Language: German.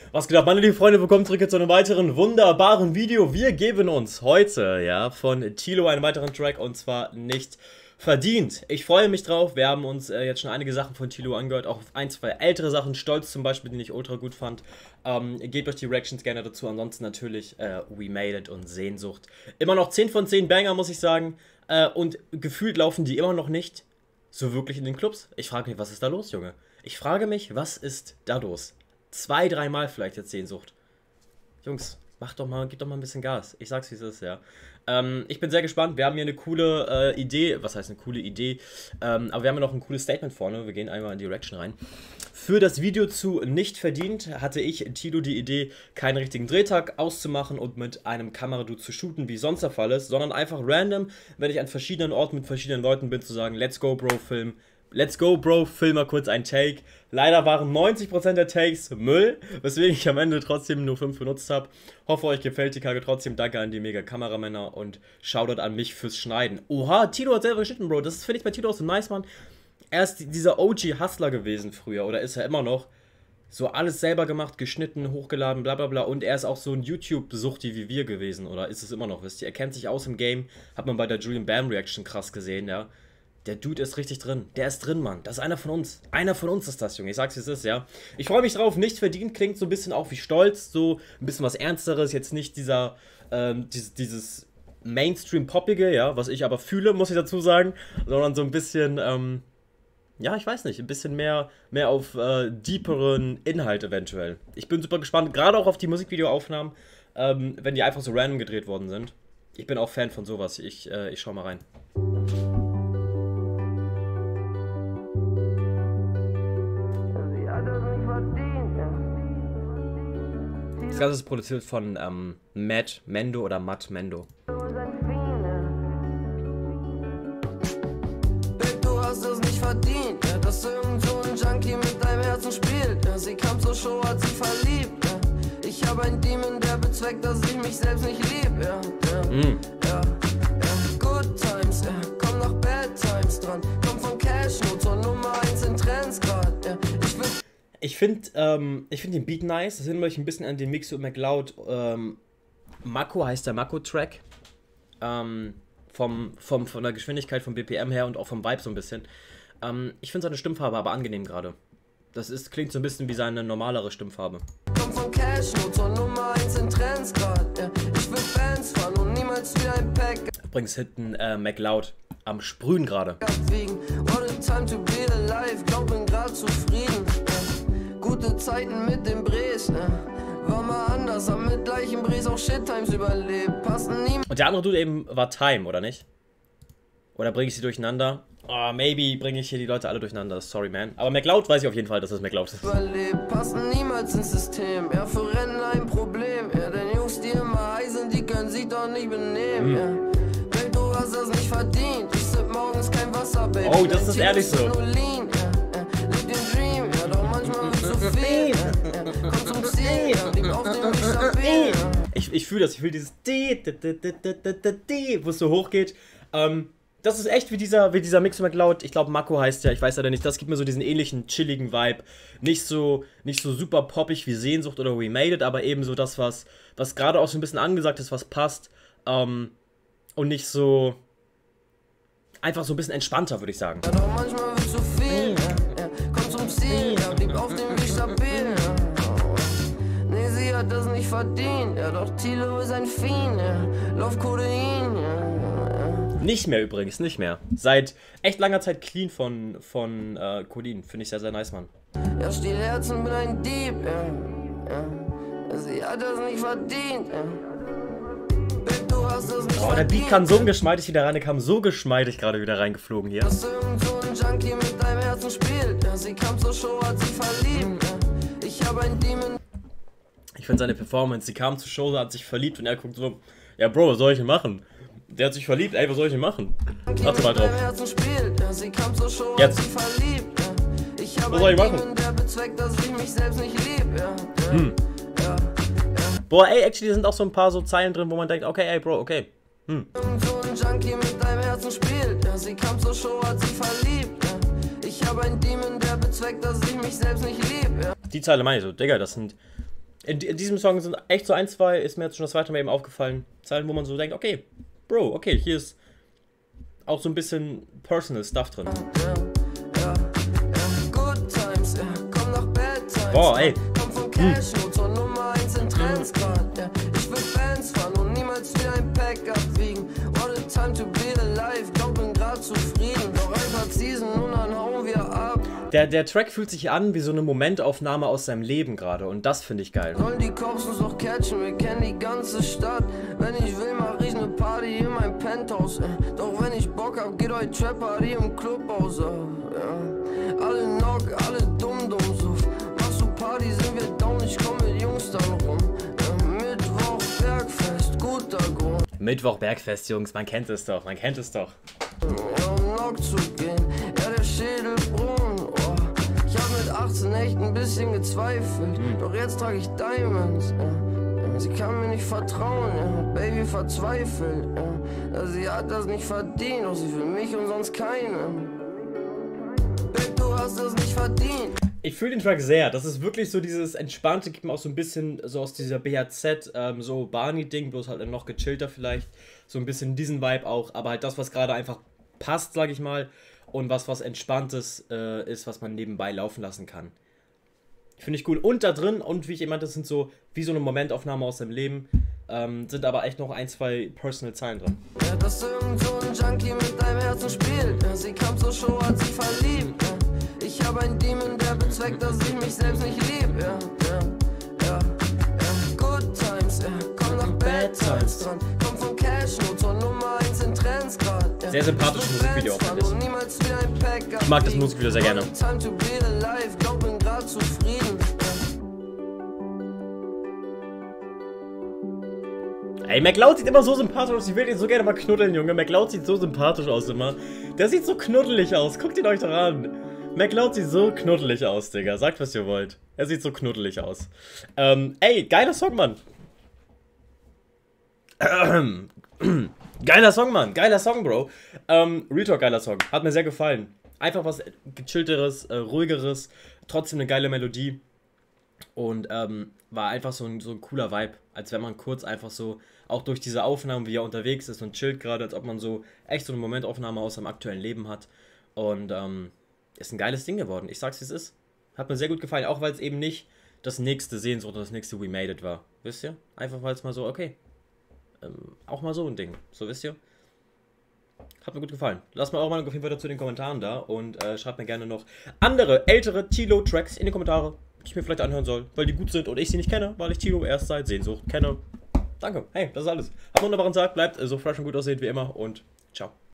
Was geht ab, meine lieben Freunde, willkommen zurück zu einem weiteren wunderbaren Video. Wir geben uns heute, ja, von Tilo einen weiteren Track und zwar nicht verdient. Ich freue mich drauf, wir haben uns jetzt schon einige Sachen von Tilo angehört, auch ein, zwei ältere Sachen, Stolz zum Beispiel, den ich ultra gut fand. Gebt euch die Reactions gerne dazu, ansonsten natürlich We Made It und Sehnsucht. Immer noch 10 von 10 Banger, muss ich sagen, und gefühlt laufen die immer noch nicht so wirklich in den Clubs. Ich frage mich, was ist da los, Junge? Ich frage mich, was ist da los? 2, 3 Mal vielleicht jetzt Sehnsucht. Jungs, gib doch mal ein bisschen Gas. Ich sag's, wie es ist, ja. Ich bin sehr gespannt. Wir haben hier eine coole Idee. Was heißt eine coole Idee? Aber wir haben ja noch ein cooles Statement vorne. Wir gehen einmal in die Reaction rein. Für das Video zu Nicht verdient hatte ich, Tilo, die Idee, keinen richtigen Drehtag auszumachen und mit einem Kameradude zu shooten, wie sonst der Fall ist, sondern einfach random, wenn ich an verschiedenen Orten mit verschiedenen Leuten bin, zu sagen, let's go, Bro, Film. Let's go, Bro, film mal kurz ein Take. Leider waren 90% der Takes Müll, weswegen ich am Ende trotzdem nur 5 benutzt habe. Hoffe, euch gefällt die Karte trotzdem. Danke an die mega Kameramänner und Shoutout an mich fürs Schneiden. Oha, Tilo hat selber geschnitten, Bro. Das finde ich bei Tilo auch so nice, Mann. Er ist dieser OG-Hustler gewesen früher, oder ist er immer noch. So alles selber gemacht, geschnitten, hochgeladen, bla bla bla. Und er ist auch so ein YouTube-Suchti wie wir gewesen, oder ist es immer noch, wisst ihr? Er kennt sich aus im Game, hat man bei der Julian Bam Reaction krass gesehen, ja. Der Dude ist richtig drin. Der ist drin, Mann. Das ist einer von uns. Einer von uns ist das, Junge. Ich sag's, wie es ist, ja. Ich freue mich drauf. Nicht verdient klingt so ein bisschen auch wie Stolz. So ein bisschen was Ernsteres. Jetzt nicht dieser, dieses Mainstream-Poppige, ja. Was ich aber fühle, muss ich dazu sagen. Sondern so ein bisschen, ja, ich weiß nicht. Ein bisschen mehr auf deeperen Inhalt eventuell. Ich bin super gespannt. Gerade auch auf die Musikvideoaufnahmen, wenn die einfach so random gedreht worden sind. Ich bin auch Fan von sowas. Ich schau mal rein. Das Ganze ist produziert von Matt Mendo oder Matt Mendo. Babe, du hast es nicht verdient, ja, dass irgend so ein Junkie mit deinem Herzen spielt. Ja, sie kam zur Show, hat sich verliebt. Ja. Ich habe einen Demon, der bezweckt, dass ich mich selbst nicht lieb. Ja, ja, Good Times, ja, komm nach Bad Times dran. Komm von Cash nur zur Nummer 1 in Trends grad. Ja. Ich finde den Beat nice. Das erinnert mich ein bisschen an den Mix mit McLeod. Mako heißt der Mako-Track. Von der Geschwindigkeit, vom BPM her und auch vom Vibe so ein bisschen. Ich finde seine Stimmfarbe aber angenehm gerade. Klingt so ein bisschen wie seine normalere Stimmfarbe. Komm von Cash nur zur Nummer 1 in Trends grad. Ja. Ich will Fans fahren und niemals wieder ein Pack. Übrigens hinten McLeod am Sprühen gerade. What a time to be alive. Glaub, bin grad zufrieden. Gute Zeiten mit dem Bres, war mal anders, hab mit gleichem Bres auch Shit-Times überlebt, passen nie. Und der andere Dude eben war Time, oder nicht? Oder bringe ich sie durcheinander? Oh, maybe bringe ich hier die Leute alle durcheinander, sorry, man. Aber McLeod weiß ich auf jeden Fall, dass es McLeod ist. Überlebt, passen niemals ins System, ja, für Rennen ein Problem, ja, denn Jungs, die immer high sind, die können sich doch nicht benehmen, ja. Babe, du hast das nicht verdient, ich sipp morgens kein Wasser, Baby. Oh, das ist ehrlich so. Ich fühle das, ich fühle dieses wo es so hoch geht. Das ist echt wie dieser Mix mit McLeod. Ich glaube, Mako heißt ja, ich weiß leider nicht. Das gibt mir so diesen ähnlichen, chilligen Vibe. Nicht so super poppig wie Sehnsucht oder We Made It, aber eben so das, was gerade auch so ein bisschen angesagt ist, was passt. Und nicht so, einfach so ein bisschen entspannter, würde ich sagen. Ja, doch manchmal wird zu viel, komm zum Ziel, blieb auf dem Weg stabil, Nee, sie hat das nicht verdient, ja, doch Tilo ist ein Fiend, Lauf Kodein, Nicht mehr übrigens, nicht mehr. Seit echt langer Zeit clean von Codein. Finde ich sehr, sehr nice, Mann. Ja, stiel Herzen, bin ein Dieb, Sie hat das nicht verdient, Babe, du hast das nicht verdient. Oh, der Beat kam so geschmeidig wieder rein, der kam so geschmeidig gerade wieder reingeflogen hier. Dass irgend so ein Junkie mit deinem Herzen spielt, sie kam zur Show, hat sich verliebt, Ich habe ein Demon. Ich finde seine Performance, sie kam zur Show, hat sich verliebt und er guckt so, ja Bro, was soll ich denn machen? Der hat sich verliebt, ey, was soll ich denn machen? Warte mal drauf. Jetzt. Was soll ich machen? Boah, ey, actually sind auch so ein paar so Zeilen drin, wo man denkt, okay, ey, Bro, okay. So ein Junkie mit deinem Herzen spielt, sie kam zur Show, hat sich verliebt, Ich habe einen Demon, der bezweckt, dass ich mich selbst nicht lieb, Die Zeile meine ich so, Digga, das sind in diesem Song sind echt so ein, zwei, ist mir jetzt schon das zweite Mal eben aufgefallen, Zeilen, wo man so denkt, okay, Bro, okay, hier ist auch so ein bisschen Personal Stuff drin. Good times, komm nach Bad Times. Boah, ey. Komm von Cash, Motor Nummer 1 in Trends grad, Ich will Fans fahren und niemals wieder ein Pack abwiegen. What a time to be alive, glaub bin grad zufrieden. Doch ein paar Season und dann hauen wir ab. Der Track fühlt sich an wie so eine Momentaufnahme aus seinem Leben gerade und das finde ich geil. Sollen die Cops uns doch catchen, wir kennen die ganze Stadt. Wenn ich will, mach ich ne Party in meinem Penthouse. Doch wenn ich Bock hab, geht euch Trap-Party im Club aus. Alle knock, alle dumm so. Machst du Party, sind wir down, ich komm mit Jungs dann rum. Mittwoch, Bergfest, guter Grund. Mittwoch, Bergfest, Jungs, man kennt es doch, Um knock zu gehen, der Schädel brummt. Ich hab mit 18 echt ein bisschen gezweifelt, doch jetzt trage ich Diamonds. Sie kann mir nicht vertrauen, Baby verzweifelt. Sie hat das nicht verdient, doch sie will mich und sonst keinen. Babe, du hast das nicht verdient. Ich fühle den Track sehr. Das ist wirklich so dieses entspannte, gibt mir auch so ein bisschen so aus dieser BHZ, so Barney-Ding, bloß halt noch gechillter vielleicht. So ein bisschen diesen Vibe auch, aber halt das, was gerade einfach passt, sag ich mal. Und was Entspanntes ist, was man nebenbei laufen lassen kann. Finde ich cool. Und da drin, und wie ich eben meinte, das sind so wie so eine Momentaufnahme aus seinem Leben, sind aber echt noch ein, zwei Personal Zeilen drin. Ja, dass irgend so ein Junkie mit deinem Herzen spielt. Sie kam zur Show, hat sich verliebt. Ich habe einen Demon, der bezweckt, dass ich mich selbst nicht lieb. Good times, komm nach Bad Times dran. Komm von Cash, Motor Nummer 1 in Trends grad. Sehr sympathisches Musikvideo auch, finde ich. Ich mag das Musikvideo sehr gerne. Time to be alive, glaub bin grad zufrieden. Ey, McLeod sieht immer so sympathisch aus. Ich will ihn so gerne mal knuddeln, Junge. McLeod sieht so sympathisch aus immer. Der sieht so knuddelig aus. Guckt ihn euch doch an. McLeod sieht so knuddelig aus, Digga. Sagt, was ihr wollt. Er sieht so knuddelig aus. Ey, geiler Song, Mann. Geiler Song, Mann. Geiler Song, Bro. Real Talk, geiler Song. Hat mir sehr gefallen. Einfach was gechillteres, ruhigeres. Trotzdem eine geile Melodie. Und war einfach so ein cooler Vibe, als wenn man kurz einfach so, auch durch diese Aufnahmen, wie er unterwegs ist und chillt gerade, als ob man so echt so eine Momentaufnahme aus seinem aktuellen Leben hat. Und ist ein geiles Ding geworden. Ich sag's, wie es ist. Hat mir sehr gut gefallen, auch weil es eben nicht das nächste Sehnsucht oder das nächste We Made It war. Wisst ihr? Einfach weil es mal so, okay, auch mal so ein Ding. So, wisst ihr? Hat mir gut gefallen. Lasst mal auch mal auf jeden Fall dazu in den Kommentaren da und schreibt mir gerne noch andere, ältere Tilo-Tracks in die Kommentare, die ich mir vielleicht anhören soll, weil die gut sind und ich sie nicht kenne, weil ich Tilo erst seit Sehnsucht kenne. Danke. Hey, das ist alles. Habt einen wunderbaren Tag, bleibt so fresh und gut aussehend wie immer und ciao.